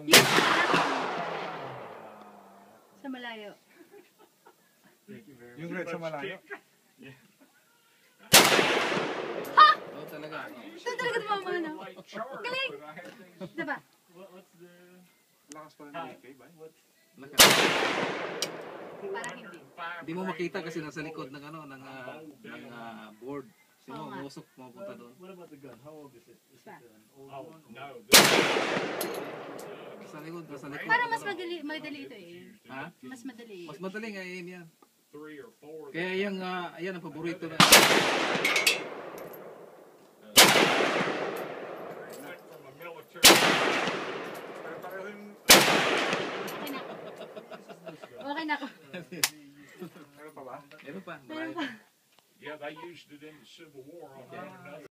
Sa malayo. Yung red sa malayo. Ha? Oo talaga. Ito talaga tumama na. Galing! Diba? Lakas pa rin ng AK ba? Parang hindi. Hindi mo makita kasi nasa likod ng ano ng board. Kasi mo musok mapunta doon. What about the gun? How old is it? Is it an old one? No. Sa likod, sa likod. Parang mas madali ito eh. Ha? Mas madali. Mas madaling aim yan. 3 or 4. Kaya yung yan ang paborito na. From a military. Okay na. Okay na ako. Meron pa ba? Meron pa. Meron pa. Yeah, they used it in the Civil War on one another.